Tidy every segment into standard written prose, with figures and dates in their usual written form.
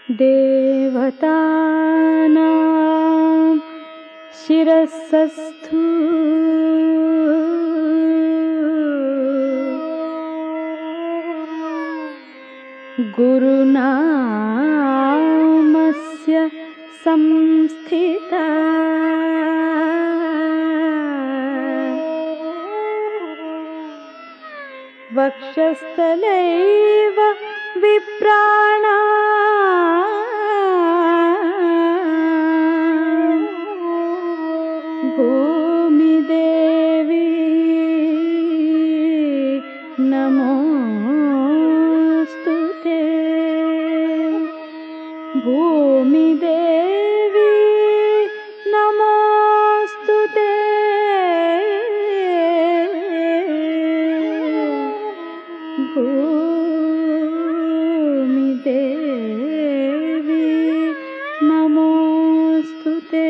देवतानां शिरस्सस्थु गुरुनामस्य संस्थिता वक्षस्थलैव विप्राणां भूमिदेवी नमोस्तुते। भूमिदेवी नमोस्तुते। भूमिदेवी नमोस्तुते।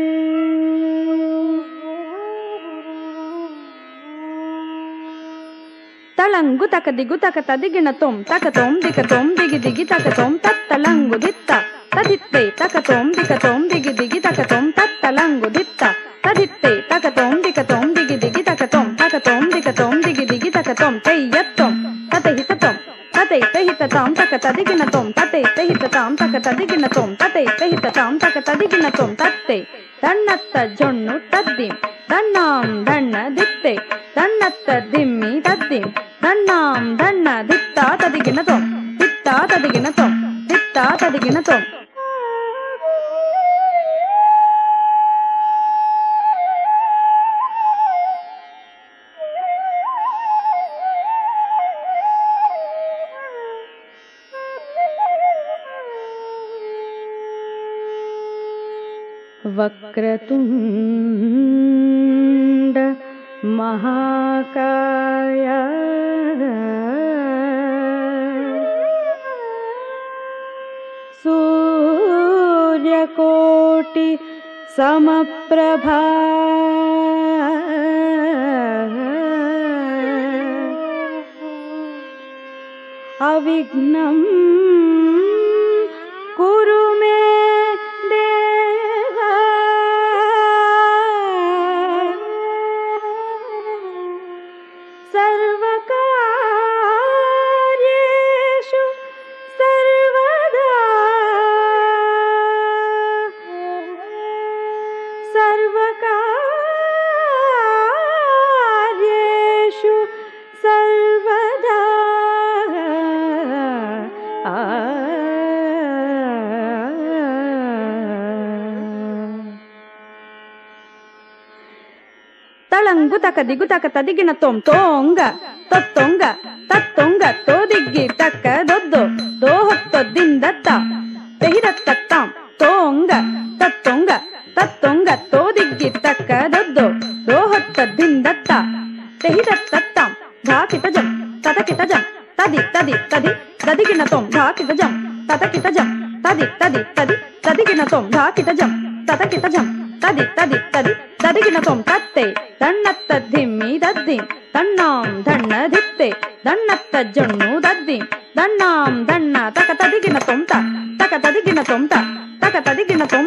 तळंगु तक दिगु तक तदिगिण तोम तक तोम दिक तोम दिगि दिगि तक तोम तत्तलंगु दित्त तदित्ते तक तोम दिक तोम दिगि दिगि तक तोम तत्तलंगु दित्त तदित्ते तक तोम दिक तोम दिगि दिगि तक तोम दिक तोम दिगि दिगि तक तोम तय्यत्तोम ततहिततोम ततैतहिततां तक तदिगिण तोम ततैतहिततां तक तदिगिण तोम ततैतहिततां तक तदिगिण तोम तत्ते तन्नत्त जොಣ್ಣು तद्दिं तन्नां धन्न दित्ते तन्नत्त दिम्मि तद्दिं तन्नां धन्न दित्ता तदिगिण तोम दित्ता तदिगिण तोम दित्ता तदिगिण तोम। वक्रतुंड महाकाय सूर्यकोटि समप्रभा अविघ्नं कुरु मे सर्वकार्येषु सर्वदा सर्वकार्येषु सर्वदा तळंगु तक दिगु तक तदिगिण तोम तोंग तत्तोंग तत्तोंग तोदिग्गि तक दोद्दो दोहत्तोद्दिंदत्त तेहिदत्तत्तां तोंग तत्तोंग तत्तोंग तोदिग्गि तक दोद्दो दोहत्तोद्दिंदत्त तेहिदत्तत्तां धाकितजं ततकितजं तदि तदि तदि तदिगिण तोम धाकितजं ततकितजं तदि तदि तदि तदिगिण तोम धाकितजं ततकितजं तदि तदि तदि तदिगिण तोम तत्ते तन्नत्त धिम्मि दद्दिं तन्नां धन्न धित्ते तन्नत्त जොಣ್ಣು दद्दिं तन्नां धन्न तक तदिगिण तोम तक तदिगिण तोम तक तदिगिण तोम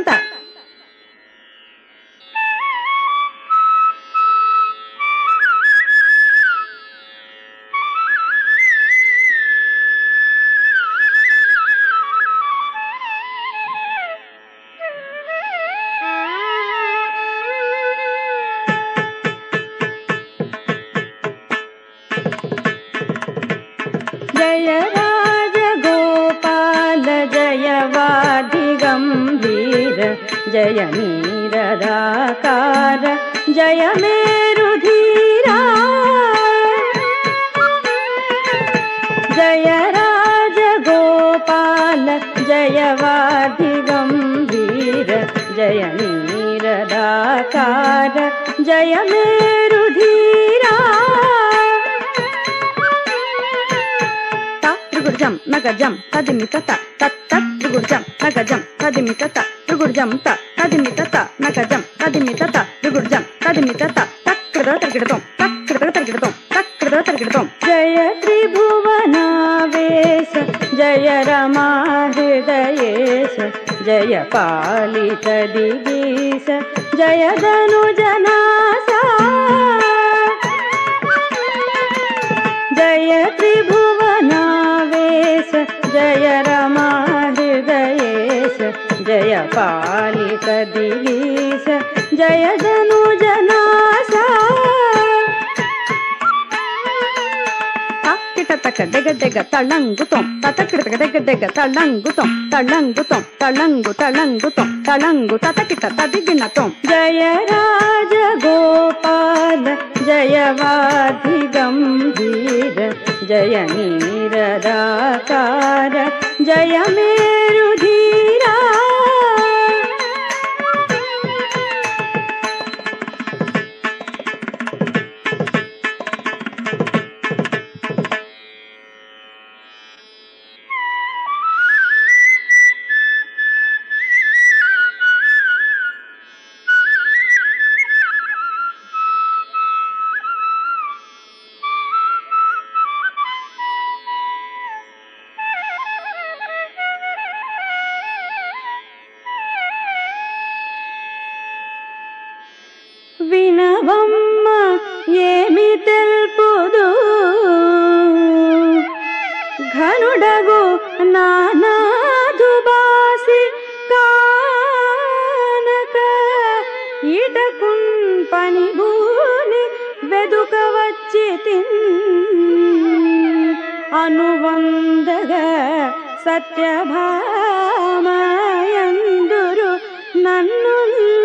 जय राजगोपाल जय वादिगंभीर जय नीरदाकार जय मेरुधीरा जय राजगोपाल जय वादिगंभीर जय नीरदाकार जय मेरुधीरा त्रिगुर्जं नगजं तदिमितत तत्त त्रिगुर्जं नगजं तदिमितत त्रिगुर्जं तदिमितत नगजं तदिमितत त्रिगुर्जं तदिमितत तक्कृत तर्किडतों तक्कृत तर्किडतों तक्कृत कृत त्रिकृतम जय त्रिभुवनावेश जय रमा हृदयेश जय पालित दिगीश जय धनुजनासा जय त्रिभुवनावेश जय रमा हृदयेश जय पालित दिगीश जय धनुजनासा तक डेग डेग तळंगुतों ततकिट डेग डेग तळंगुतों तळंगुतों तळंगु तळंगुतों तळंगु ततकिट तदिगिनतों जय राज गोपाल जय वाधि गंभीर जय नीरदाकार जय मेरुधीरा వినవమ్మ ఏమి తెలుపుదు ఘనుడగు నానాదు బాసి కానక ఇటకున్ పని భూని వెదుక వచ్చి అనువందగా సత్యభామయందురు నన్ను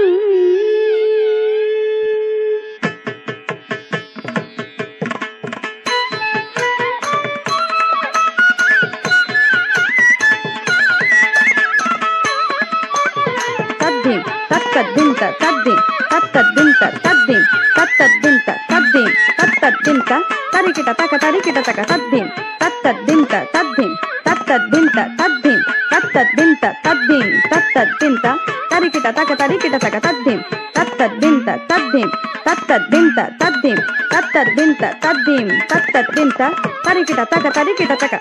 తత్తద్దింత తద్దిం తత్తద్దింత తద్దిం తత్తద్దింత తద్దిం తత్తద్దింత తరికిట తక తరికిట తక తద్దిం తత్తద్దింత తద్దిం తత్తద్దింత తద్దిం తత్తద్దింత తద్దిం తత్తద్దింత తరికిట తక తరికిట తక తద్దిం తత్తద్దింత తద్దిం తత్తద్దింత తద్దిం తత్తద్దింత తద్దిం తత్తద్దింత తరికిట తక తరికిట తక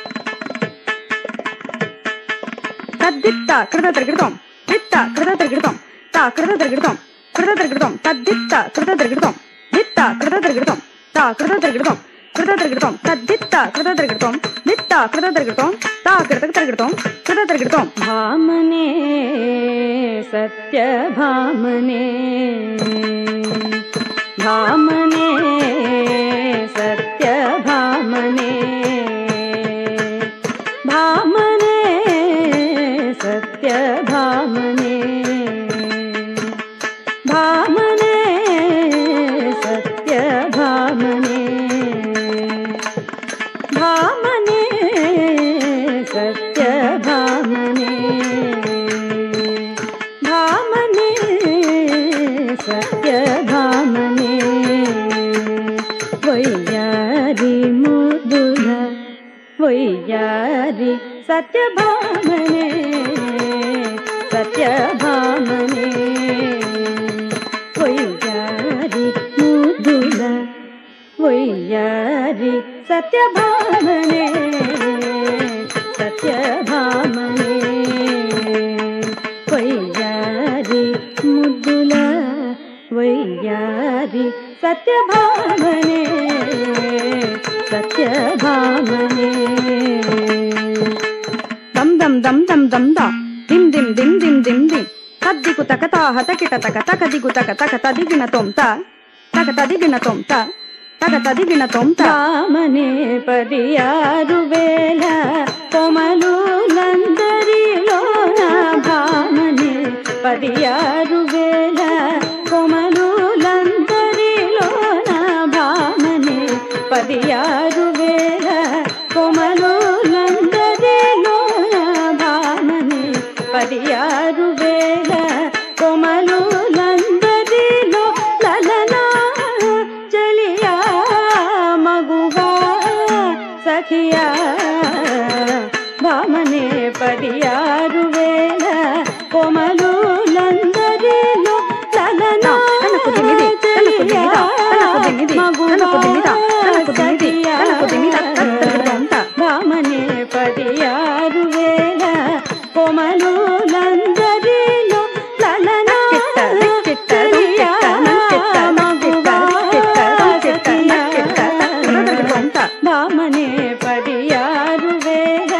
తద్దిత్త కృత త్రికృతం విత్త కృత త్రికృతం తా కృత త్రికృతం తద్దిత్త కృత త్రికృతం విత్త కృత త్రికృతం తా కృత త్రికృతం తద్దిత్త కృత త్రికృతం విత్త కృత త్రికృతం తా కృత త్రికృతం కృత త్రికృతం భామనే సత్య భామనే భామనే సత్య భామనే భామనే సత్య భామనే భామనే సత్య భామనే భామనే సత్య భామనే భామనే సత్య భామనే వయ్యారి ముద్దుల వయ్యారి సత్య భామనే సత్య భామనే వయ్యారి ముద్దుల వయ్యారి సత్య భామనే సత్య భామనే వయ్యారి ముద్దుల వయ్యారి సత్య భామనే సత్య భామనే దమ్ దమ్ దమ్ దమ్ దమ్ దా దిమ్ దిమ్ దిమ్ దిమ్ దిమ్ దిమ్ తద్దికు తక తాహ తకిట తక తక దిగు తక తక తదిగిన తొంత తక తదిగిన తొంత తక తదిగిన తొంత భామనే 16,000 కొమలులందరిలోన భామనే 16,000 కొమలులందరిలోన భామనే 16,000 కొమలులందరిలోన భామనే 16,000 కొమలులందరిలో లలనా చలియా మగువా సఖియా భామనే 16,000 కొమలులందరిలో లలనా చలియా మగువా భామనే పడియారు వేల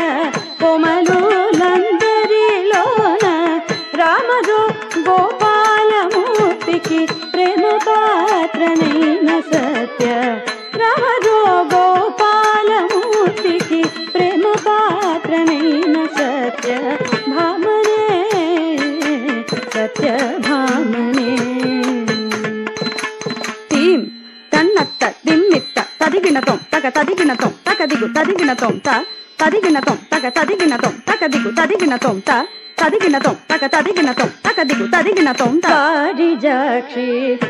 కొమలులందరిలోన రామజో గోపాలమూర్తికి ప్రేమ పాత్రనైన సత్య రామజో గోపాలమూర్తికి ప్రేమ పాత్రనైన సత్య భామనే సత్య భామనే తీం తన్నత్త దిమ్మిత్త తదిగినతం తక తదిగినతం తక దిగు తదిగినతం త తదిగినతం తక తదిగినతం తక దిగు తదిగినతం త తదిగినతం తక తదిగినతం తక దిగు తదిగినతం వారిజాక్షి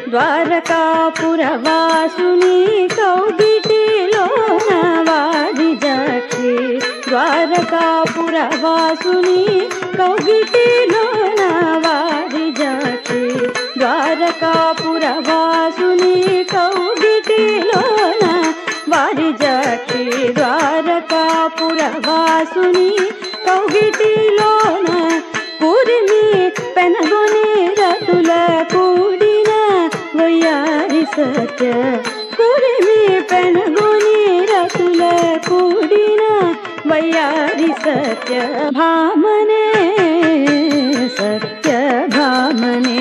ద్వారకాపురవాసుని కౌగిటిలోన వారిజాక్షి ద్వారకాపురవాసుని కౌగిటిలోన వారిజాక్షి ద్వారకాపురవాసుని కౌగిటిలోన వారిజాక్షి ద్వారకాపురవాసుని కౌగిటిలోన పూరిమి పెనగొని రతుల కూడిన వయ్యారి సత్య పూరిమి పెనగొని రతుల కూడిన వయ్యారి సత్య భామనే సత్య భామనే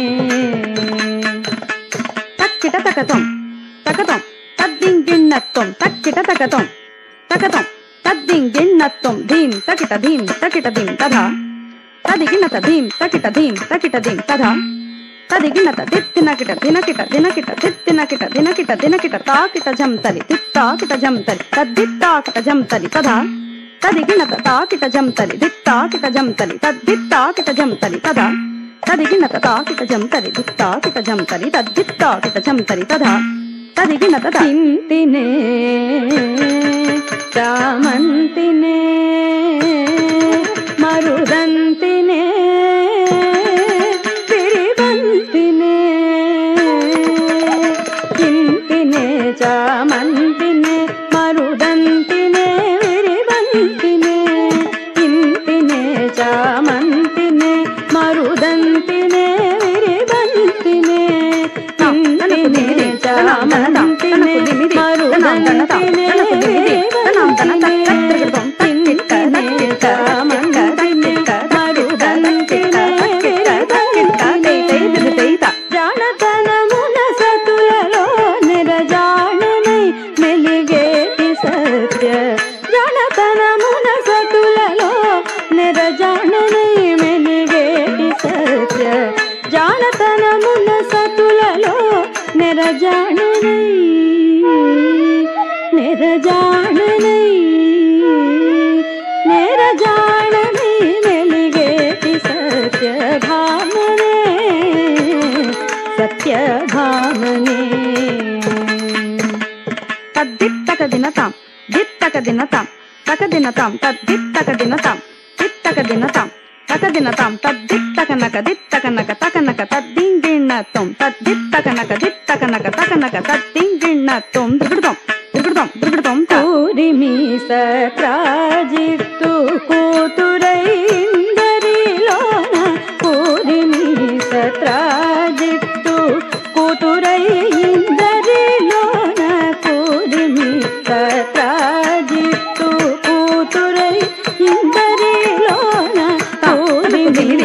తక్కిట తకతం తకతం తద్దింగిన్నత్వం తక్కిట తకతం తకతం తద్దింగిన్నత్వం ధీం తకిట ధీం తథా తదిగిన్నత ధీం తకిట ధీం తథా తదిగిన్నత దిత్తినకిట దినకిట దినకిట దిత్తినకిట దినకిట దినకిట తాకిట జంతలి దిత్తాకిట జంతలి తద్దిత్తాకిట జంతలి తథా తదిగిన్నత తాకిట జంతలి దిత్తాకిట జంతలి తద్దిత్తాకిట జంతలి తథా తదిగిన్నత తాకిట జంతలి దిత్తాకిట జంతలి తద్దిత్తాకిట జంతలి తథా తదిగిన్నత తింతినే చామంతినే మరుదంతినే తిరివంతినే తింతినే చామంతినే మరుదంతినే విరివంతినే తింతినే చామంతినే మరుదంతినే విరివంతినే తింతినే చామంతినే మరుదంతినే జానతనమున సతులలో నిరజాననై మెలిగేటి సత్య జానతనమున సతులలో నిరజాననై మెలిగేటి సత్య జానతనమున సతులలో నిరజాననై నిరజాననై నిరజాననై మెలిగేటి సత్య భామనే సత్య భామనే తద్దిత్తక దినతాం దిత్తక దినతాం తక దినతాం తద్దిత్తక దినతాం దిత్తక దినతాం తక దినతాం తద్దిత్తకనక దిత్తకనక తకనక తద్దింగిణత్వం తద్దిత్తకనక దిత్తకనక తకనక తద్దింగిణత్వం దిగుడుతాం దిగుడుతాం దిగుడుతాం కూరిమి సత్రాజిత్తు కూతురైందరిలోన కూరిమి సత్రాజిత్తు కూతురైందరిలోన కూరిమి సత్రాజిత్తు కూతురైందరిలోన కూరిమి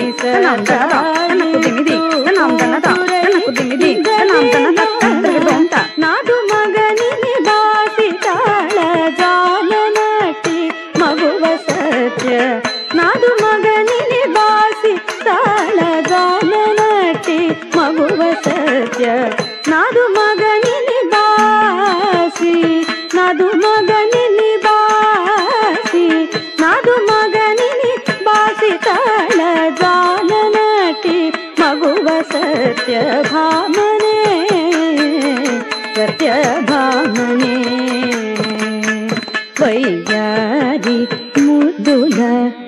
సత్రాజిత్తు నాదు మగని బాసి తాళ జాలనటి మగువ సత్య నాదు మగని బాసి తాళ జాలనటి మగువ సత్య నాదు మగని బాసి నాదు మగని బాసి నాదు మగని బాసి తాళ జాలనటి మగువ సత్య భామనే సత్య భామనే వయ్యారి ముద్దుల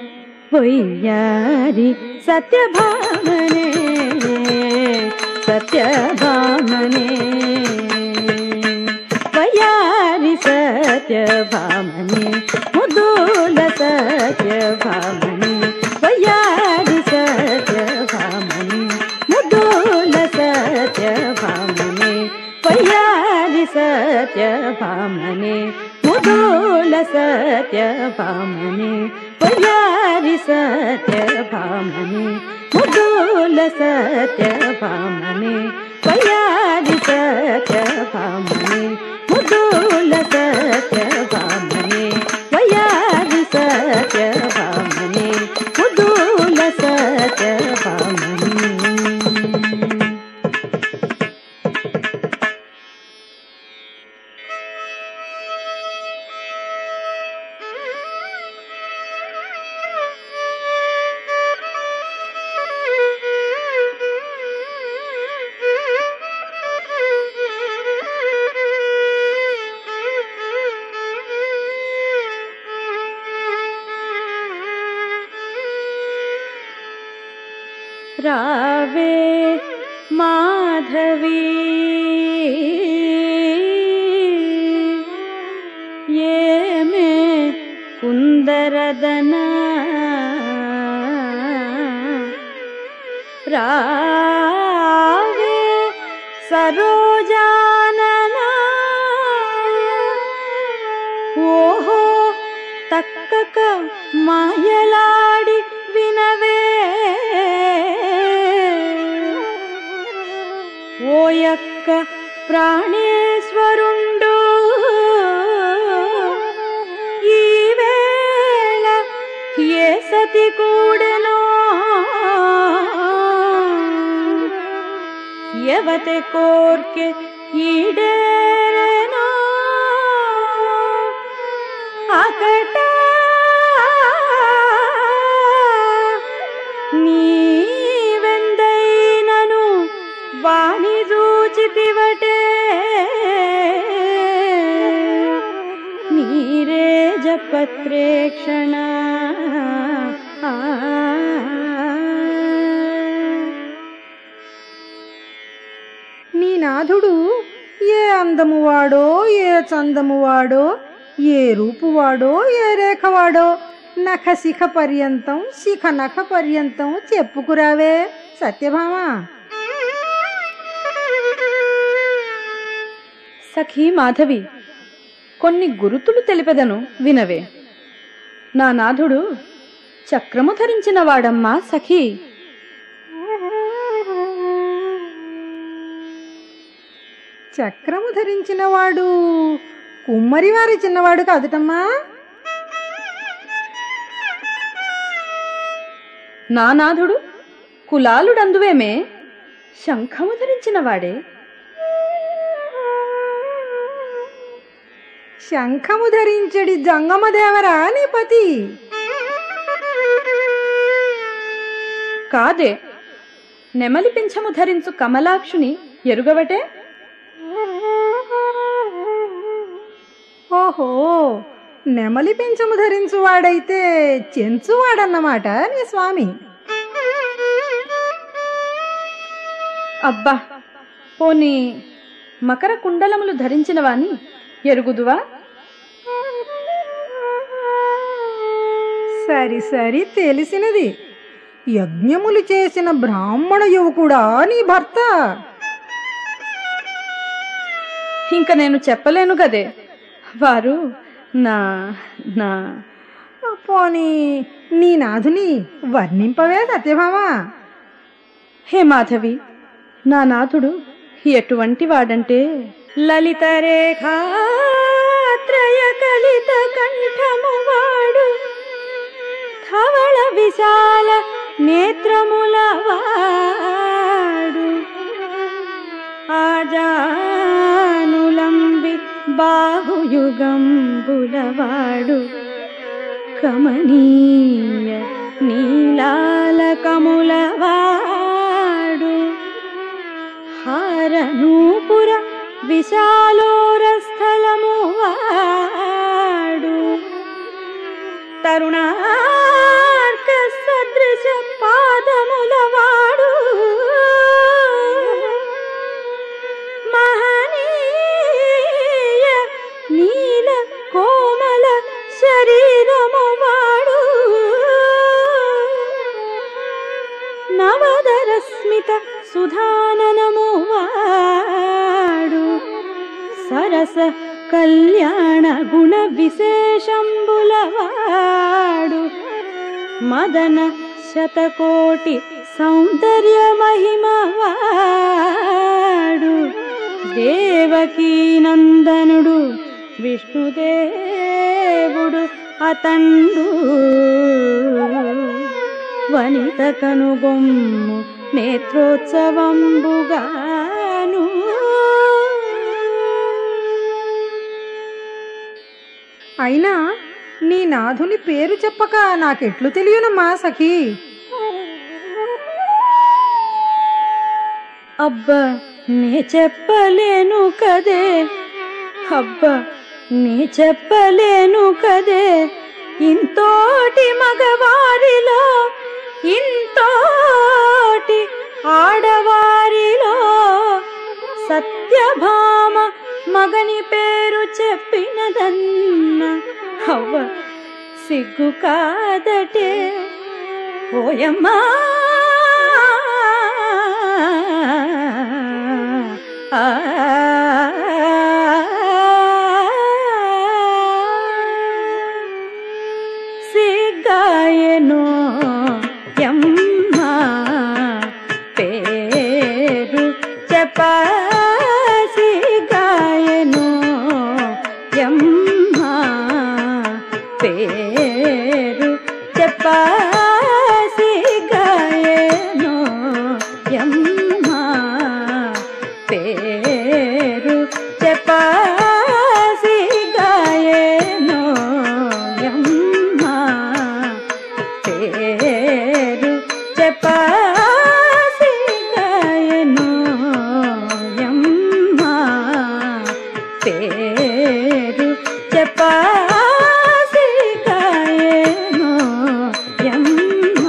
వయ్యారి సత్య భామనే సత్య భామనే వయ్యారి సత్య భామనే ముద్దుల సత్య భామనే వయ్యారి సత్య భామనే ముద్దుల సత్య భామనే వయ్యారి సత్య భామనే ముద్దు సత్యభామనే వయ్యారి సత్యభామనే ముద్దుల సత్యభామనే వయ్యారి సత్యభామనే ముద్దుల సత్యభామనే వయ్యారి సత్యభామనే ముద్దుల సత్యభామనే. రావే మాధవి ఏమే కుందరదన రావే సరోజానన ఓహో తక్కక మాయలాడి వినవే ఓయక్క ప్రాణేశ్వరుండు ఈవేళ ఏ సతి కూడెనో ఎవతే కోర్కె ఈడేరెనో అకట నీవెందైనను వాణి చూచితివటే నీరేజపత్రేక్షణ నీ నాథుడు ఏ అందము వాడో ఏ చందము వాడో ఏ రూపు వాడో ఏ రేఖ వాడో నఖ శిఖ పర్యంతం శిఖ నఖ పర్యంతం చెప్పుకురావే సత్యభామ. సఖీ మాధవి, కొన్ని గురుతులు తెలిపెదను వినవే. నా నాథుడు చక్రము ధరించిన వాడమ్మా సఖీ. చక్రము ధరించిన వాడు కుమ్మరి వారి చిన్నవాడు కాదుటమ్మా. నా నాథుడు కులాలుడందువేమే శంఖము ధరించిన వాడే. శంఖము ధరించడి జంగమదేవరా నీ పతి? కాదే, నెమలి పింఛము ధరించు కమలాక్షుని ఎరుగవటే. ఓహో, నెమలి పింఛము ధరించువాడైతే చెంచువాడన్నమాట నీ స్వామి. అబ్బా, పోనీ మకర కుండలములు ధరించిన వాణ్ణి ఎరుగుదువా? సరి సరి తెలిసినది. యజ్ఞములు చేసిన బ్రాహ్మణ యువకుడా నీ భర్త? ఇంక నేను చెప్పలేను గదే. వారు నా నా పోనీ నీ నాథుని వర్ణింపవే సత్యభామ. హే మాధవి, నా నాథుడు ఎటువంటి వాడంటే లలిత రేఖాత్రయ కలిత కంఠము వాడు, ధవళ విశాల నేత్రముల వాడు, ఆజానులంబి బాహుయుగంబులవాడు, కమనీయ నీలాలకములవాడు, హారనూపుర విశాలోరస్థలము వాడు, తరుణార్క సదృశ పాదములవాడు, మహనీయ నీల కోమల శరీరము వాడు, నవదరస్మిత సుధాననము వాడు, సరస కళ్యాణ గుణ విశేషంబులవాడు మదన శతకోటి సౌందర్య మహిమవాడు దేవకీ నందనుడు విష్ణుదేవుడు అతండు వనిత కనుగొమ్ము నేత్రోత్సవంబుగాను. అయినా నీ నాథుని పేరు చెప్పక నాకెట్లు తెలియనమ్మా సఖీ? అబ్బా నే చెప్పలేను కదే, అబ్బా నే చెప్పలేను కదే, ఇంతోటి మగవారిలో ఇంతోటి ఆడవారిలో సత్యభామ మగని పేరు చెప్పినదన్న అవ్వ సిగ్గు కాదటే ఓయమ్మా. సిగ్గాయనో యమ్మ పేరు చెప్ప, సిగ్గాయనో యమ్మ పేరు చెప్ప, సిగ్గాయనో యమ్మ పేరు చెప్ప, సిగ్గాయనో యమ్మ పేరు చెప్ప, సిగ్గాయనో యమ్మ పేరు చెప్ప, సిగ్గాయనో యమ్మ.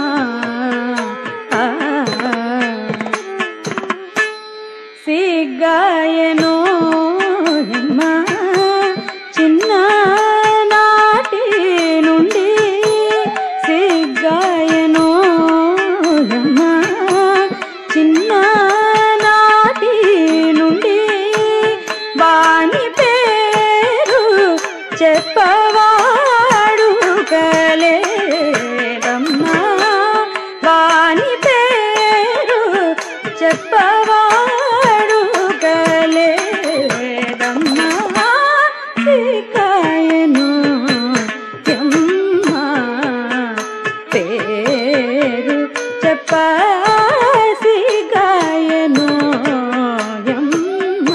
సిగ్గాయనో యమ్మ చిన్ననాటి నుండి, సిగ్గాయనో యమ్మ చిన్ననాటి నుండి, వాని పేరు చెప్పవాడు కలేదమ్మా, వాని పేరు చెప్పవాడు కలేదమ్మా. సిగ్గాయనో యమ్మ పేరు చెప్ప, సిగ్గాయనో యమ్మ.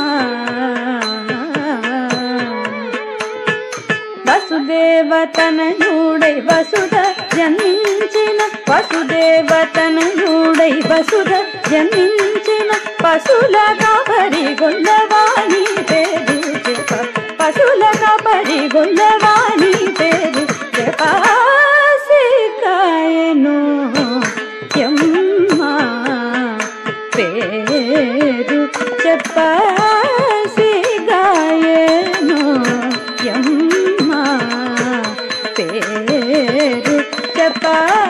వసుదేవతనయుడై వసుధ జన్మించిన, వసుదేవతనయుడై వసుధ జన్మించిన పశుల కాబడి గొల్లవాణి పేరు చెప్ప, పశుల కాబడి గొల్లవాణి పేరు చెప్ప, సిగ్గాయనో యమ్మ పేరు చెప్ప, సిగ్గాయనో యమ్మ పేరు చెప్ప,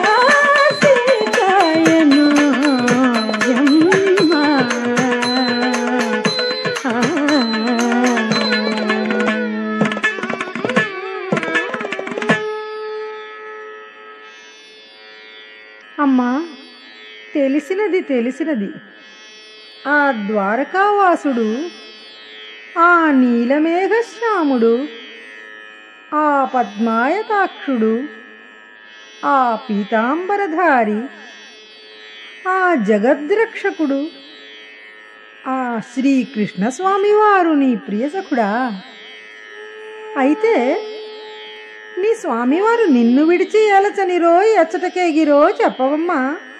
సిగ్గాయనో యమ్మ. అమ్మా తెలిసినది తెలిసినది, ఆ ద్వారకావాసుడు, ఆ నీలమేఘశ్యాముడు, ఆ పద్మాయతాక్షుడు, ఆ పీతాంబరధారి, ఆ జగద్రక్షకుడు, ఆ శ్రీకృష్ణస్వామివారు నీ ప్రియసఖుడా? అయితే నీ స్వామివారు నిన్ను విడిచి ఎలచనిరో ఎచ్చటకేగిరో చెప్పవమ్మా.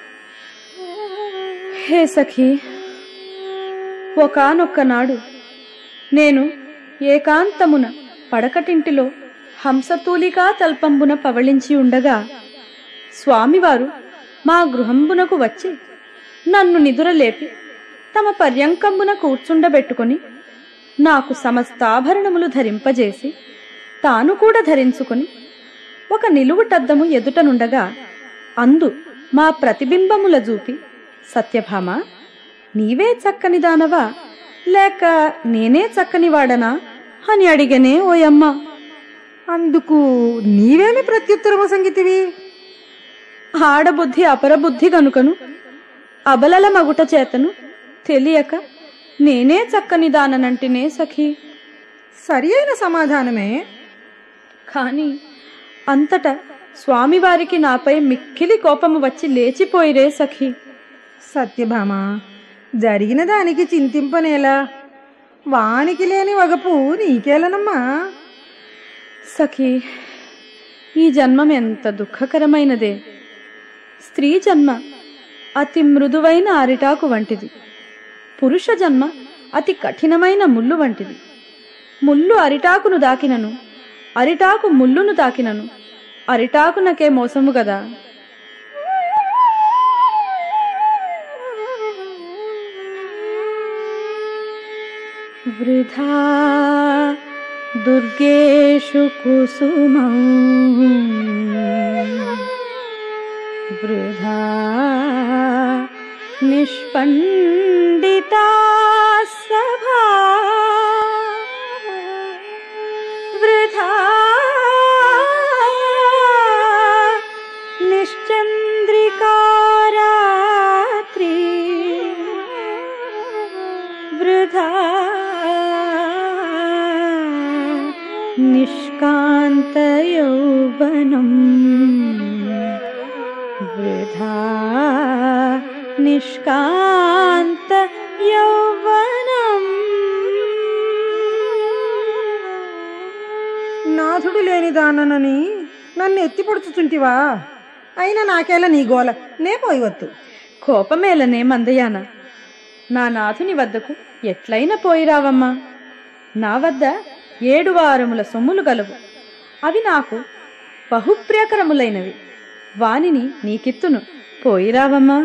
హే సఖీ, ఒకానొక్కనాడు నేను ఏకాంతమున పడకటింటిలో హంసతూలికా తల్పంబున పవళించి ఉండగా స్వామివారు మా గృహంబునకు వచ్చి నన్ను నిదురలేపి తమ పర్యంకంబున కూర్చుండబెట్టుకుని నాకు సమస్తాభరణములు ధరింపజేసి తాను కూడా ధరించుకుని ఒక నిలువుటద్దము ఎదుటనుండగా అందు మా ప్రతిబింబముల చూపి, సత్యభామ నీవే చక్కని దానవా లేక నేనే చక్కనివాడనా అని అడిగనే ఓయమ్మ. అందుకు నీవేమి ప్రత్యుత్తరము సంగీతివి? ఆడబుద్ధి అపరబుద్ధి గనుకను అబలల మగుట చేతను తెలియక నేనే చక్కని దాననంటినే సఖీ. సరి అయిన సమాధానమే. కాని అంతటా స్వామివారికి నాపై మిక్కిలి కోపము వచ్చి లేచిపోయిరే సఖీ. సత్యభామ, జరిగిన దానికి చింతింపనేలా? వానికి లేని వగపు నీకేలనమ్మా? సఖీ, ఈ జన్మం ఎంత దుఃఖకరమైనదే. స్త్రీ జన్మ అతి మృదువైన అరిటాకు వంటిది. పురుష జన్మ అతి కఠినమైన ముళ్ళు వంటిది. ముళ్ళు అరిటాకును దాకినను, అరిటాకు ముళ్ళును తాకినను అరిటాకునకే మోసము గదా. వృధా దుర్గేషు కుసుమం వృధా నిష్పండితా సభా వృధా నిశ్చంద్రికా రాత్రి వృధా నిష్కాంత యౌవనం వృధా నిష్కాంత యౌవనం. నాథుడు లేని దాననని నన్ను ఎత్తిపడుచుచుంటివా? అయినా నాకేలా నీ గోల, నే పోయివత్తు. కోపమేలనే మందయాన, నా నాథుని వద్దకు ఎట్లయినా పోయిరావమ్మా. నా వద్ద 7 వారముల సొమ్ములు గలవు. అవి నాకు బహుప్రియకరములైనవి. వానిని నీకిత్తును, పోయిరావమ్మా.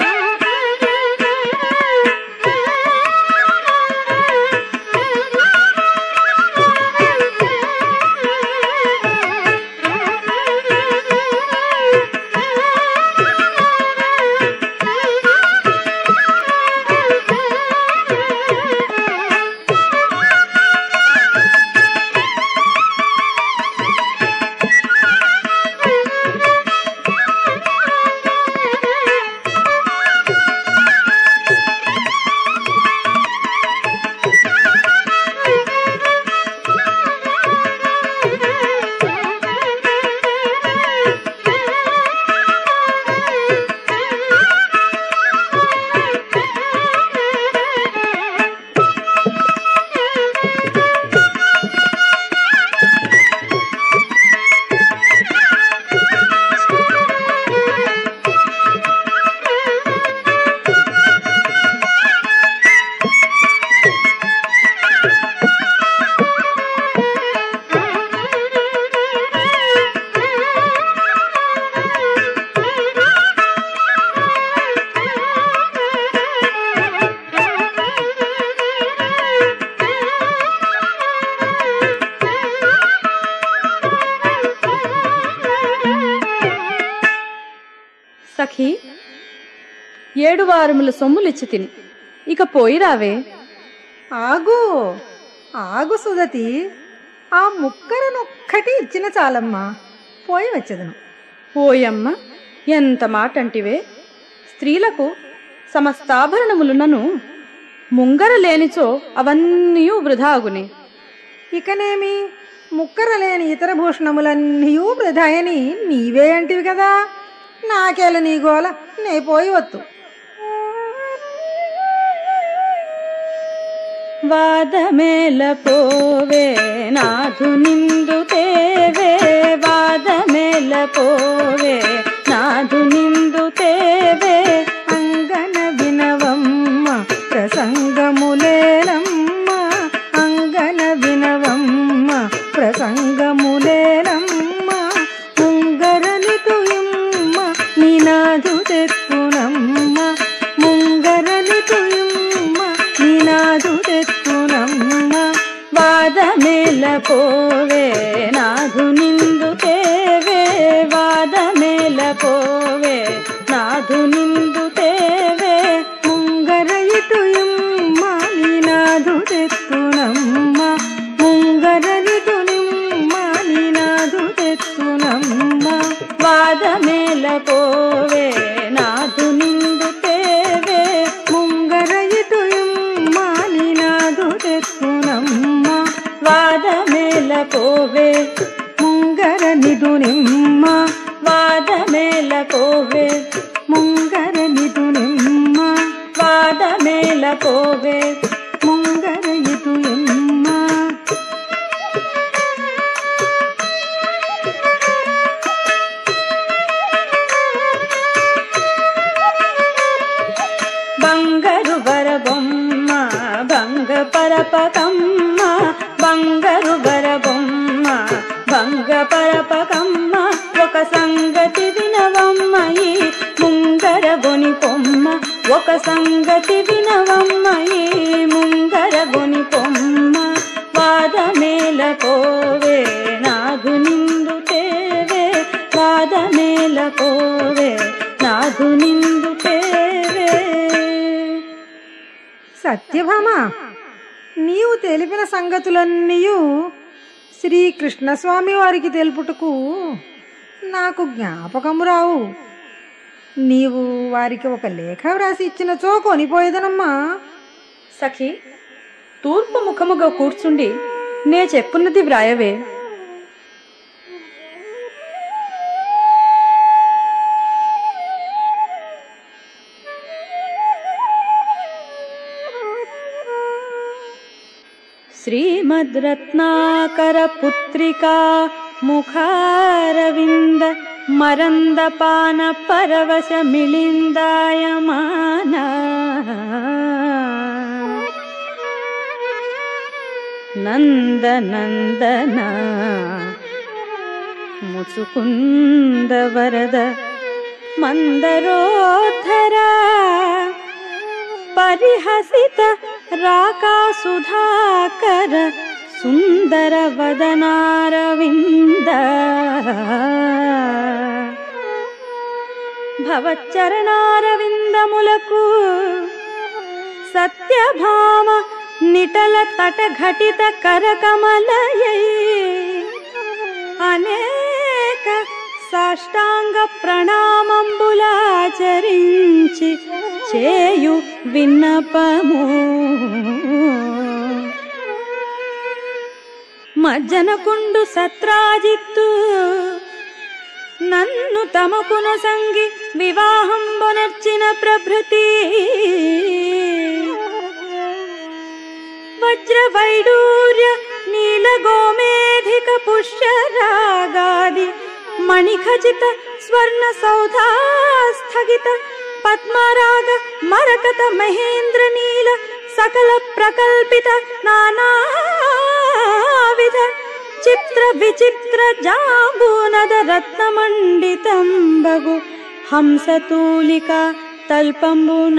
సఖీ, 7 వారముల సొమ్ములిచ్చి తిని ఇక పోయిరావే. ఆగు ఆగు సుదతి, ఆ ముక్కరనొక్కటి ఇచ్చిన చాలమ్మా, పోయి వచ్చేదను. ఓయమ్మ, ఎంత మాట అంటివే. స్త్రీలకు సమస్తాభరణములున్నను ముంగర లేనిచో అవన్నీ వృధాగునే. ఇకనేమి, ముక్కర లేని ఇతర భూషణములన్నీ వృధాయని నీవే అంటివి కదా. నాకేల నీ గోల, నే పోయి వత్తు. వాదమేల పోవే నాథు నిందు తేవే, వాదమేల పోవే నాథు నిందు తేవే, అంగన వినవమ్మ ప్రసంగములేనమ్మ, అంగన వినవమ్మ ప్రసంగములేనమ్మ, ముంగరని తుయమ్మ నినాదు తెక్కునమ్మ, ముంగరని తుయమ్మ నినాదు తెక్కునమ్మ, వాదమేల పోవే నాథు నిందు తేవే, వాదమేల పోవే నాథు నిందు తేవే, ముంగర ఇటుయమ్మ నినాదు తెక్కునమ్మ, ముంగ నిదు నిమ్మ వాదమేలకోవే ముంగర నిదు నిమ్మ వాదమేలకోవే ముంగర ఇదు ఎమ్మ బంగారు వరబొమ్మ బంగ పరపకమ్మ బంగారు వరబొమ్మ బంగ పరపకమ్మ ఒక సంగతి వినవమ్మ ఈ ముంగర గొని పొమ్మ ఒక సంగతి వినవమ్మ ఈ ముంగర గొని పొమ్మ వాదమేలకోవే నాదు నిందు తేవే వాదమేలకోవే నాదు నిందు తేవే. సత్యభామ, నీవు తెలిపిన సంగతులన్నీయు శ్రీకృష్ణస్వామి వారికి తెలుపుటకు నాకు జ్ఞాపకము రావు. నీవు వారికి ఒక లేఖ వ్రాసి ఇచ్చినచో కొనిపోయేదనమ్మా. సఖి, తూర్పు ముఖముగా కూర్చుండి నే చెప్పున్నది వ్రాయవే. శ్రీమద్రత్నాకర పుత్రికా ముఖారవింద మరందపాన పరవశ మిళిందాయమాన నందనందన ముచుకుంద వరద మందరోధర పరిహసిత రాకా సుధాకర సుందర వదనారవింద భవచ్చరణారవిందములకు సత్యభామ నిటల తట ఘటిత కరకమలయై అనేక సాష్టాంగ ప్రణామంబులాచరించి చేయు విన్నపము మజ్జనకుండు సత్రాజిత్తు నన్ను తమకును సంగి వివాహంబునర్చిన ప్రభృతి వజ్ర వైడూర్య నీల గోమేధిక పుష్యరాగాది మణిఖచిత స్వర్ణ సౌధాస్థగిత పద్మరాగ మరకత మహేంద్ర నీల సకల ప్రకల్పిత నానావిధ చిత్ర విచిత్ర జాంబూనద రత్నమండితంబగు హంసతూలిక తల్పంబున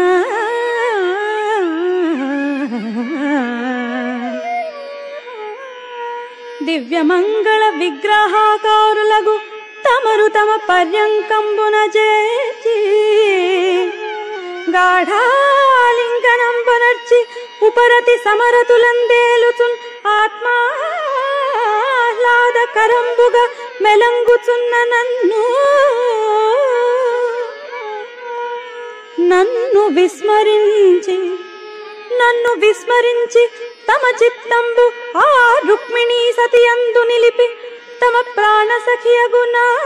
దివ్యమంగళ విగ్రహాకారులగు తమరు తమ పర్యంకంబున చేర్చి గాఢాలింగనంబనర్చి ఉపరతి సమరతులందేలుచున్ ఆత్మాహ్లాదకరంబుగా మెలంగుచున్న నన్ను విస్మరించి తమ చిత్తంబు ఆ రుక్మిణీ సతియందు నిలిపి తమ ప్రాణ సఖియగు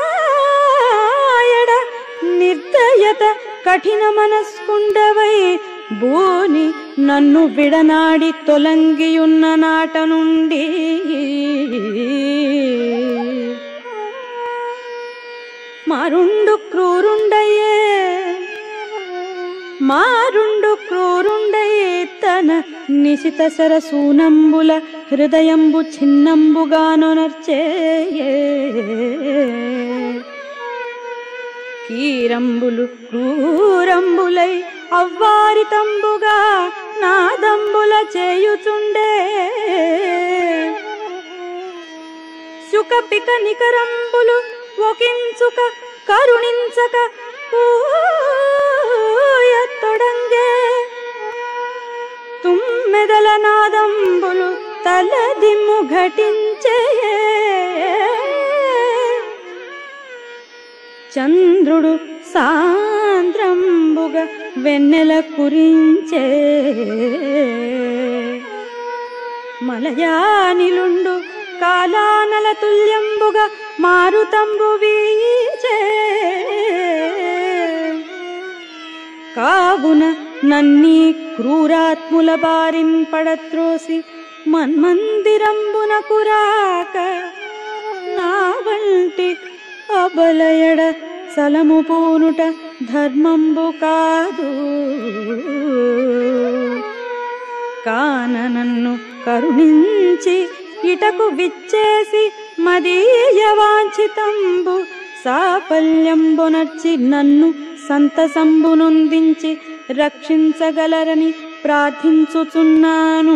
నాయడ నిర్దయత కఠిన మనస్కుండవై బోని నన్ను విడనాడి తొలంగియున్న నాట నుండి మారుండు క్రూరుండయే తన నిశిత సరసూనంబుల హృదయంబు చిన్నంబుగానొనర్చే కీరంబులు క్రూరంబులై అవ్వారితంబుగా నాదంబుల చేయుచుండే సుఖపిక నికరంబులు ఒకించుక కరుణించక తొడంగే తుమ్మెదల నాదంబులు తలదిమ్ము ఘటించే చంద్రుడు సాంద్రంబుగా వెన్నెల కురించే మలయానిలుండు కాలానల తుల్యంబుగా మారుతంబు వీచే కావున నన్నీ క్రూరాత్ముల బారిన్ పడత్రోసి మన్మందిరంబునకు రాక నా వంటి అబలయడ సలము పూనుట ధర్మంబు కాదు. కాన నన్ను కరుణించి ఇటకు విచ్చేసి మదీయ వాంఛితంబు సాఫల్యంబునర్చి నన్ను సంతసంబునొందించి రక్షించగలరని ప్రార్థించుచున్నాను.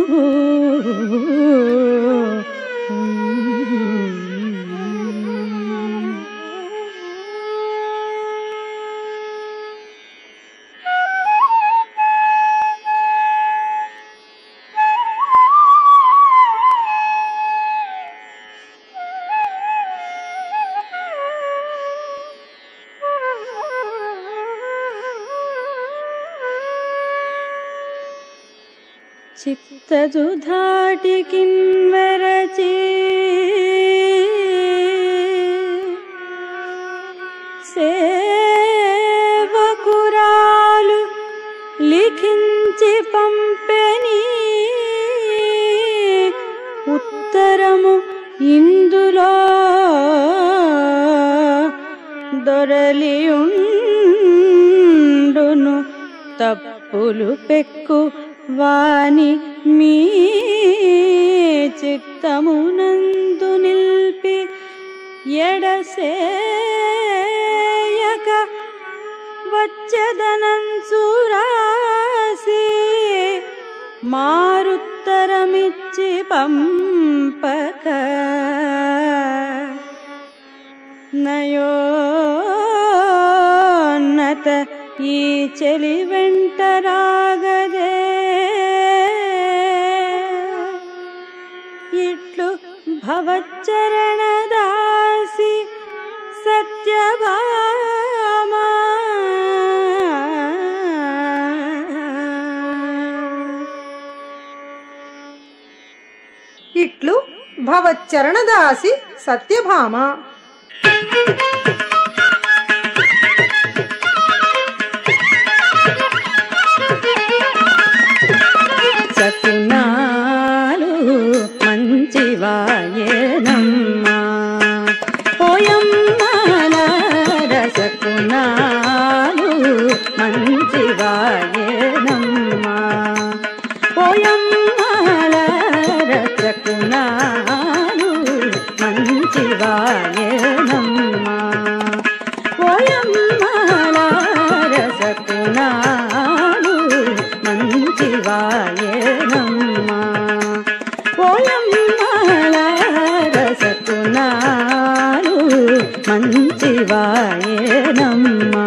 చిత్తజుధాటికిన్వరచి సేవకురాలు లిఖించి పంపెని ఉత్తరము ఇందులో దొరలియుండును తప్పులు పెక్కు వాని మీ చిత్తమునందు నిల్పి ఎడసేయక వచ్చదనంచురాసి మారుత్తరమిచ్చి పంపక నయోన్నత ఈ చెలి వెంట రాగదే ఇట్లు భవచ్చరణదాసి సత్యభామా. ఇట్లు భవచ్చరణదాసి సత్యభామ. సకునాలు మంచివాయేనమ్మా ఓయమ్మాల రసకునాలు మంచివాయేనమ్మా ఓయమ్మాల రసకునాలు మంచివాయేనమ్మా ఓయమ్మాల రసకునాలు మంచివాయేనమ్మా ఓయమ్మాల రసకునాలు మంచివాయేనమ్మా.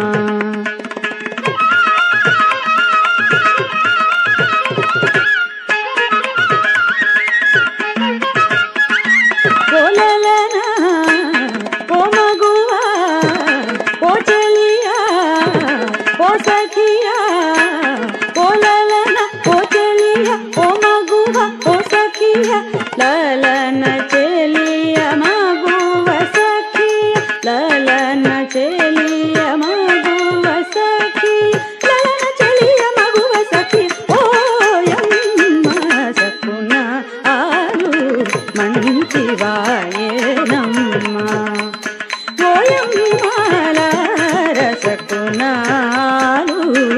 ఓలలనా ఓ మగువా ఓ చెలియా ఓ సఖియా ఓలలనా ఓ చెలియా ఓ మగువా ఓ సఖియా లలన చెలియ మగువ సఖియ లలన చెలియ మగువ సఖి లలన చెలియ మగువ సఖి ఓయమ్మ సకున ఆలు మంచివాయేనమ్మా ఓయమ్మాల రసకునాలు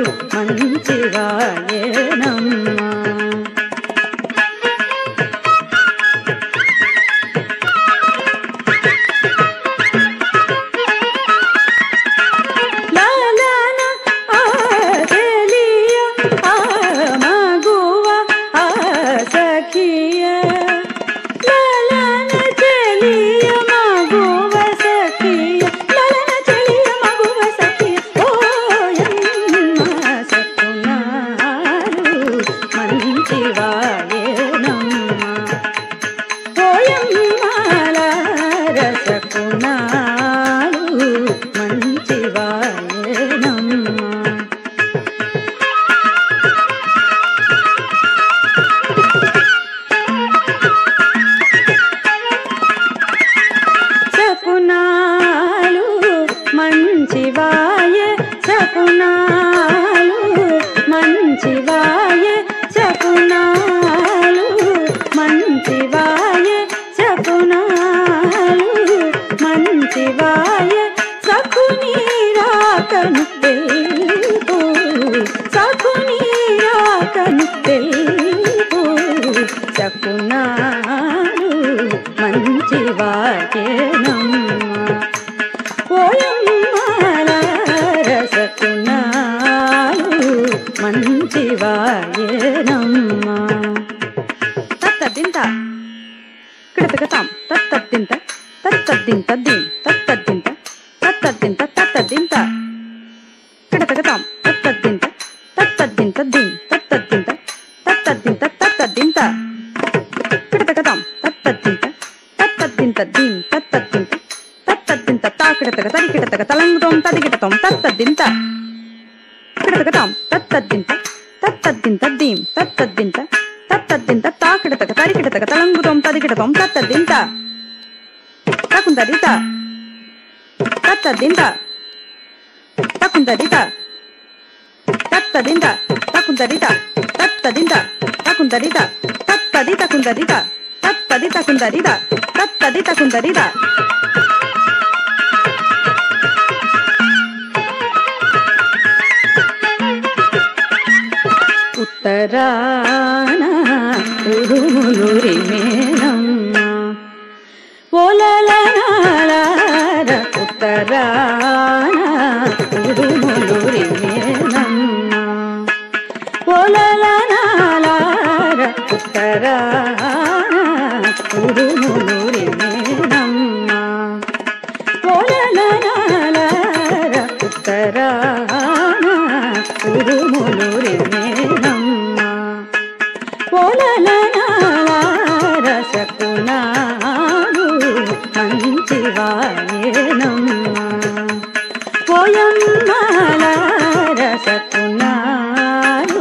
మంచివాయేనమ్మా. మంచివాయ సఖునీరాకను తెలుపు సఖునీరాకను తెలుపు శకునాలు మంచివాయేనమ్మ ఓయమ్మాలార శకునాలు మంచివాయేనమ్మ తత్తదింత కిడతకతాం తత్తదింత తత్తదింత దీం తత్తదింత తత్తదింత తత్తదింత కిడతకతాం తత్తదింత తత్తదింత దీం తత్తదింత తత్తదింత తత్తదింత కిడతకతాం తత్తదింత తత్తదింత దీం తత్తదింత తత్తదింత తాకిడతక తరికిడతక తలంగుతోం తదికిటతోం తత్తదింత కిడతకతాం తత్తదింత తత్తదింత దీం తత్తదింత తత్తదింత తాకిడతక తరికిడతక తలంగుతోం తదికిటతోం తత్తదింత తకుందరిత తత్తదింత తకుందరిత తత్తదింత తకుందరిత తత్తదింత తకుందరిత తత్తది తకుందరిత తత్తది తకుందరిత తత్తది తకుందరిత ఉత్తరాన ఉరుములురిమేనమ్మ ఓలలనాలార ఉత్తరాన ఉరుములురిమేనమ్మ ఓలలనాలార ఉత్తరాన ఉరుములురిమేనమ్మ ఓలలనాలార ఉత్తరాన ఉరుములురిమేనమ్మ ఓలలనాలార శకునాలు మంచివాయేనమ్మ ఓయమ్మాలార శకునాలు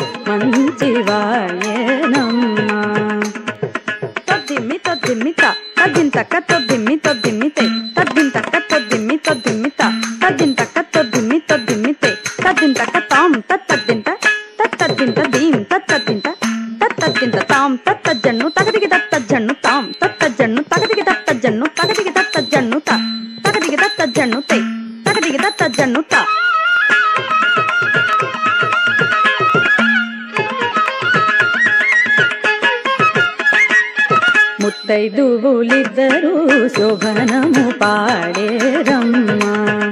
మంచివాయేనమ్మ తద్దిమ్మి తద్దిమ్మిత తద్దింతక్క తొద్దిమ్మి తొద్దిమ్మితే తద్దింతక్క తొద్దిమ్మి తొద్దిమ్మిత తద్దింతక్క తొద్దిమ్మి తొద్దిమ్మితే తద్దింతక్క తాం తత్తద్దింత తత్తద్దింత దీం తత్తద్దింత తత్తద్దింత తాం తత్తజ్జన్ను తగదికి తత్తజ్జన్ను తాం తత్తజ్జన్ను తగదికి తత్తజ్జన్ను తగదికి తత్తజ్జన్ను త తగదికి తత్తజ్జన్ను తే తగదికి తత్తజ్జన్ను త ముత్తైదువులిద్దరూ శోభనము పాడేరమ్మ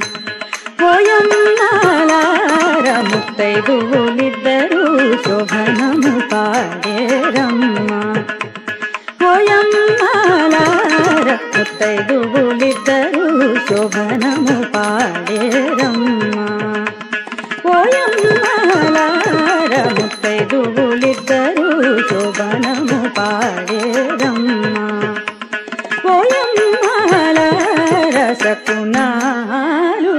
ఓయమ్మాలార ముత్తైదువులిద్దరూ శోభనము పాడేరమ్మ ఓయమ్మాలార ముత్తైదువులిద్దరూ శోభనము పాడేరమ్మ ఓయమ్మాలార ముత్తైదువులిద్దరూ శోభనము పాడేరమ్మ ఓయమ్మాలార శకునాలు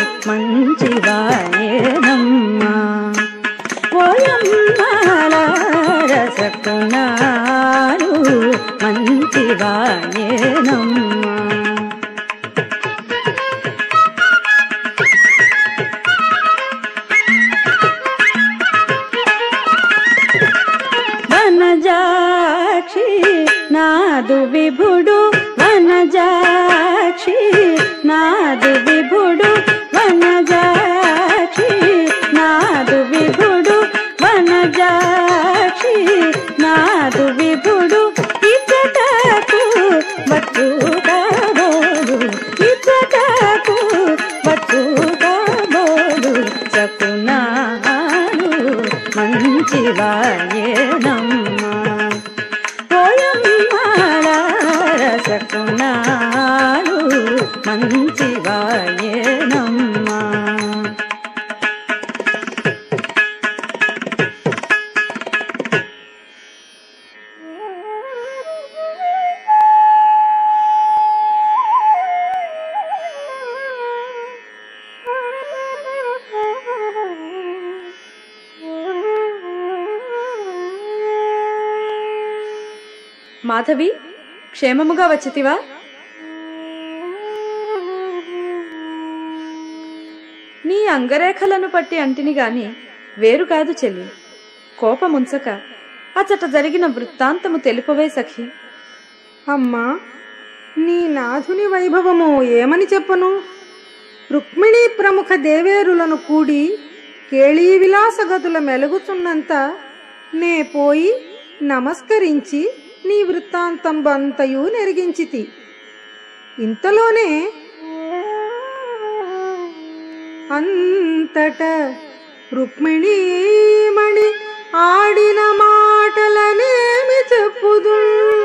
మంచివాయేనమ్మ ఓయమ్మాలార శకునాలు మంచివాయేనమ్మ వనజాక్షి నాదు విభుడు వనజాక్షి నాదు విభుడు వనజాక్షి నాదు విభుడు వనజాక్షి నాదు విభుడు ఇచ్చటకు వచ్చుగా బోడు ఇచ్చటకు వచ్చుగా బోడు శకునాలు మంచివాయేనమ్మ ఓయమ్మాలార శకునాలు మంచివాయేనమ్మ మాధవి, క్షేమముగా వచ్చితివా? నీ అంగరేఖలను పట్టి అంటిని గాని వేరు కాదు చెల్లి. కోపముంచక అచట జరిగిన వృత్తాంతము తెలుపవే సఖి. అమ్మా, నీ నాథుని వైభవము ఏమని చెప్పను? రుక్మిణీ ప్రముఖ దేవేరులను కూడి కేళీ విలాసగతుల మెలుగుచున్నంత నే పోయి నమస్కరించి నీ వృత్తాంతం బంతయు నెరిగించితి. ఇంతలోనే అంతట రుక్మిణీమణి ఆడిన మాటలనేమి చెప్పుదు?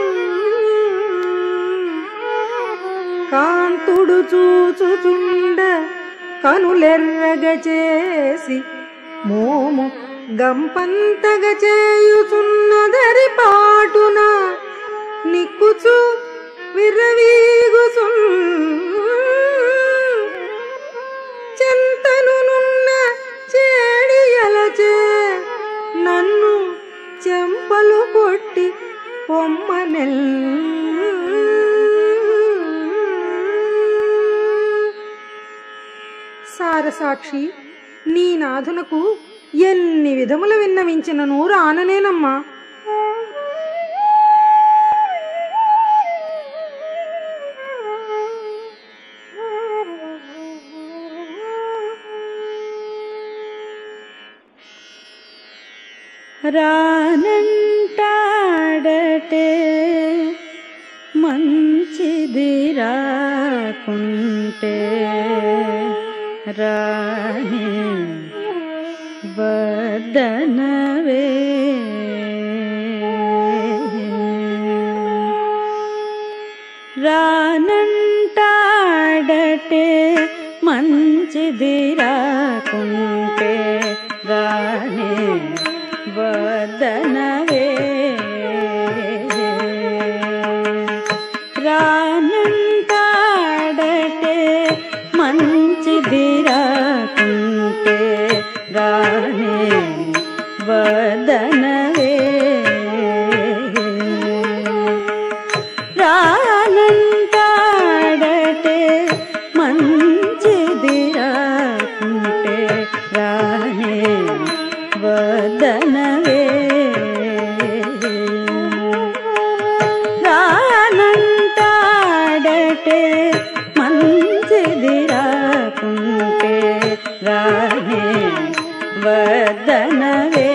కాంతుడు చూచుచుండ కనులెర్రగ చేసి మోము గంపంతగ చేయుచున్నదరి పాటున నిక్కుచు విర్రవీగుచు చెంతనున్న చేడియలచే నన్ను చెంపలు కొట్టి పొమ్మనెల్. సారసాక్షి, నీ నాథునకు ఎన్ని విధముల విన్నవించినను రాననేనమ్మా. రానంటాడటే మంచిది రాకుంటే రాణి వదనవే. రానంటాడటే మంచిది రాకుంటే రాణి వదనవే. రానంటాడటే మంచిది రాకుంటే రాణి వదనవే. రానంటాడటే మంచిది రాకుంటే రాణి వదనవే. రానంటాడటే మంచిది రాకుంటే రాణి వదనవే.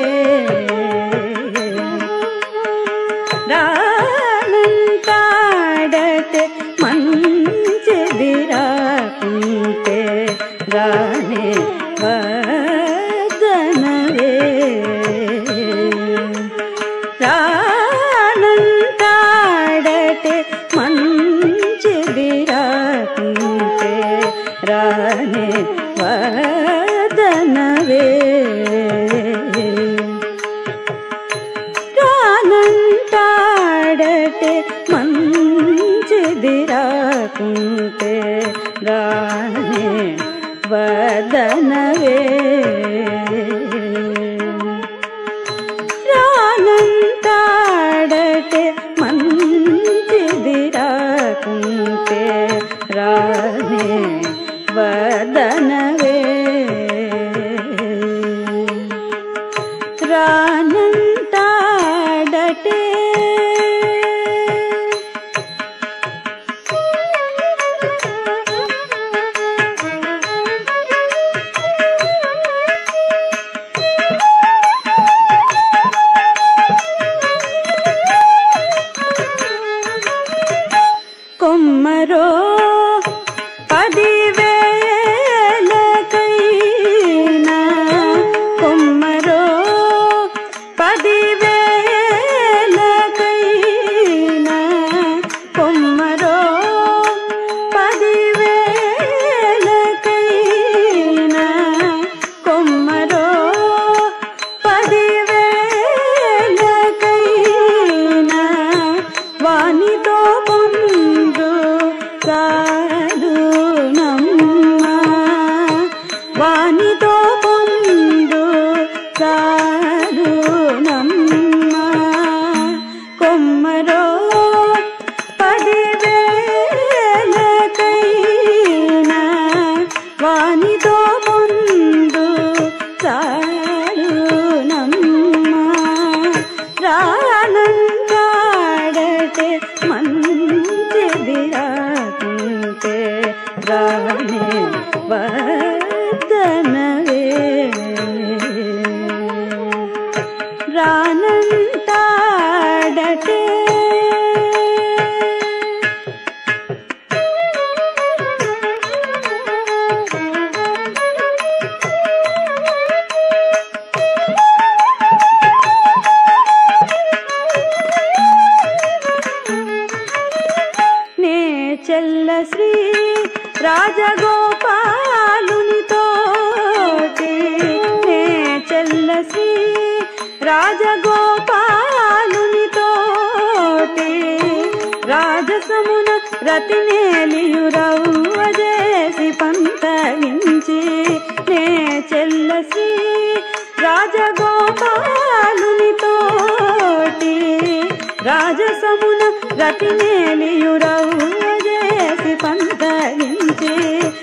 రానంటాడటే మంచిది రాకుంటే రాణి వదనవే. రానంటాడటే మంచిది రాకుంటే రాణి వదనవే. రానంటాడటే మంచిది రాకుంటే రాణి వదనవే. రానంటాడటే మంచిది రాకుంటే రాణి వదనవే. రానంటాడటే కొమ్మరో 10,000కైనా కొమ్మరో 10,000కైనా కొమ్మరో 10,000కైనా కొమ్మరో 10,000కైనా వానితో పొందు సాధునమ్మ. వానితో పొందు సాధునమ్మ. కొమ్మరో 10,000కైనా వానితో పొందు సాధునమ్మ. రానంటాడటే మంచిది రా రాణి వదనవే రానంటాడటే చెల్ల శ్రీ రాజగోపాలునితోటి నే చెల్ల శ్రీ రాజగోపాలునితోటి రాజసమున రతినేలియురవ్వజేసి పంతగించి నే చెల్ల శ్రీ రాజగోపాలునితోటి రాజసమున రతినేలియురవ్వజేసి పంతగించి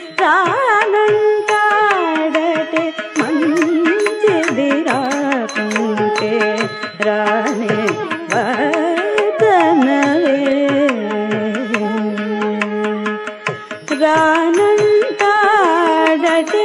రానంటాడటే మంచిది రాకుంటే రానే వదనవే రానంటాడటే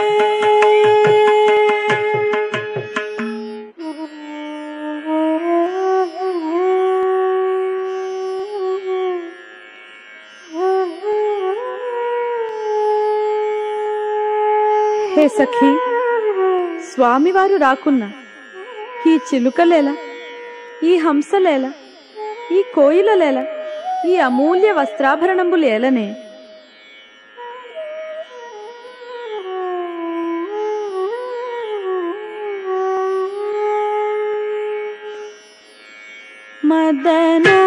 హే సఖీ, స్వామివారు రాకున్నా ఈ చిలుకలేలా, ఈ హంసలేలా, ఈ కోయిలలేలా, ఈ అమూల్య వస్త్రాభరణంబులేలనే మదనా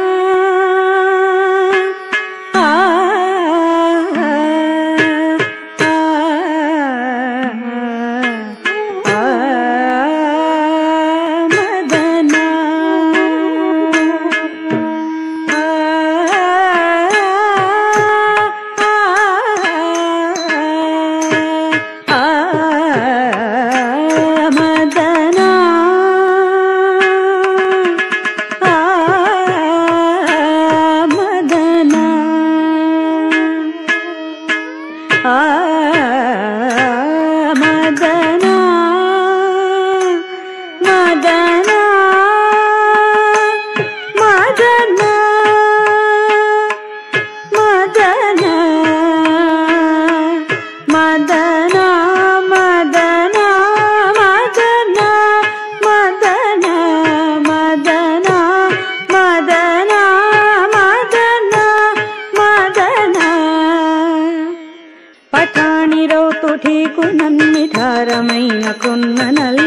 నన్నిధారమైన కొన్ననల్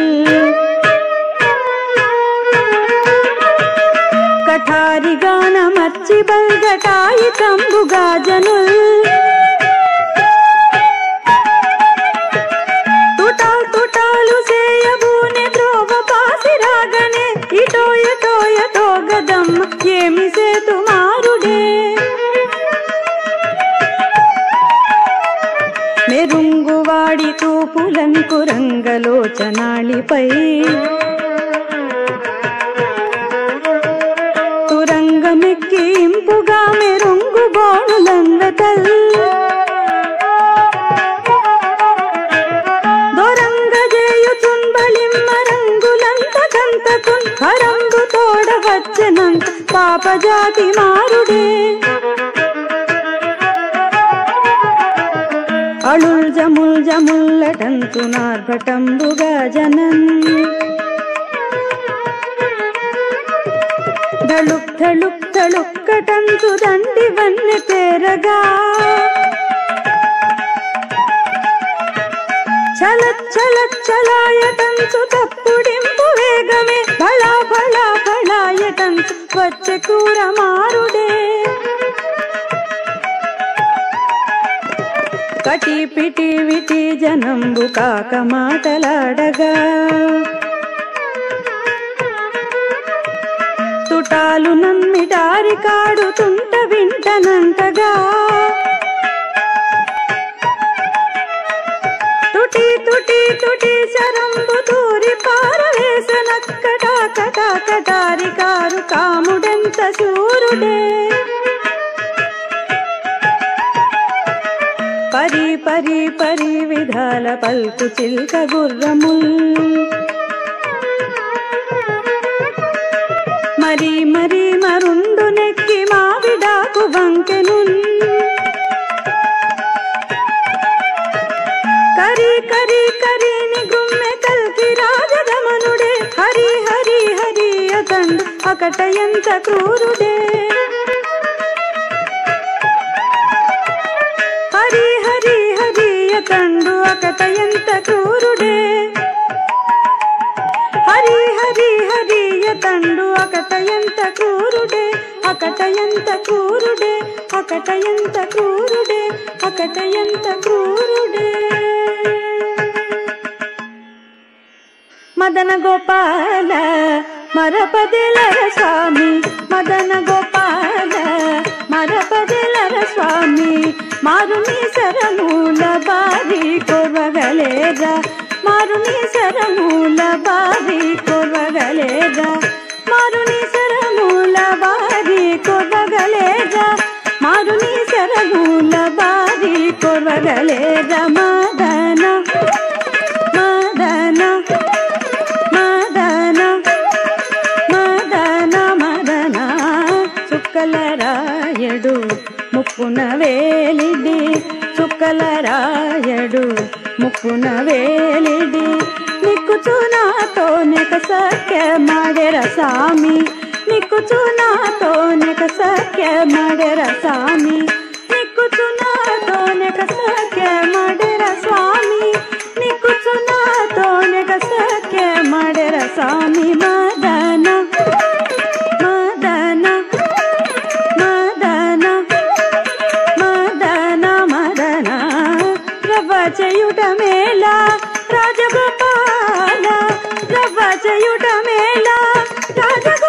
కఠారిగాన మర్చి బల్గటాయి తంబుగా జనుల్ తుటాలు సేయబూనె ద్రోవ పాసిరాగనే ఇటో ఎటో ఎటో గదమ్మ ఏమి సేతు మారుడే మెరుంగువాడి తూపులంకు రంగలోచనాళిపై తురంగమెక్కింపుగా మెరుంగు బోణులంగతల్ దొరంగజేయుచున్ బలిమ్మ రంగులంత కంతకున్ హరంబు తోడవచ్చనంత పాపజాతి మారుడే అళుల్ జముల్ జముల్లటంతు నార్భటంబుగా జనన్ ధళుక్ ధళుక్ ధళుక్కటంతు దండి వన్నె పేరగా చలత్ చలత్ చలాయటంతు తప్పుడింపు వేగమే భళా భళా భళాయటంతు వచ్చె కూర మారుడే కటి పిటి విటి జనంబు కాక మాటలాడగా తుటాలు నమ్మిటారి కాడుతుంట వింటనంటగా తుటి తుటి తుటి శరంబు తూరి పారవేసనక్కటా కటా కటారి కారు కాముడెంత శూరుడే పరి పరి పరి విధాల పల్కు చిల్క గుర్రముల్ మరి మరి మరుండు నెక్కి మావిడాకు వంకెనున్ కరి కరి కరిని గుమ్మె కల్కి రాజదమనుడే హరి హరి హరి అతండు అకట ఎంత క్రూరుడే హరి హరి హరి అతండు అకట ఎంత క్రూరుడే హరి హరి హరి అతండు అకట ఎంత క్రూరుడే అకట ఎంత క్రూరుడే అకట ఎంత క్రూరుడే అకట ఎంత క్రూరుడే మదన గోపాల మరపదెలర స్వామి మదన గోపాల మరపదెలర స్వామి మారుని శరమూల బారి కొర్వగలేదా మారుని శరమూల బారి కొర్వగలేదా మారుని శరమూల బారి కొర్వగలేదా మారుని శరమూల బారి కొర్వగలేదా మదన మదన మదన మదన మదన చుక్కలరాయడు ముక్కున వేలిడి చుక్కలరాయడు ముక్కున వేలిడి నిక్కుచు నాతో నెక సఖ్య మాడెర సామి నిక్కుచు నాతో నెక సఖ్య మాడెర సామి నిక్కుచు నాతో నెక సఖ్య మాడెర స్వామి నిక్కుచు నాతో నెక సఖ్య మాడెర స్వామి మదన మదన మదన మదన మదన రవ్వ చేయుట మేళ రాజగోపాల రవ్వ చేయుట మేళ రాజ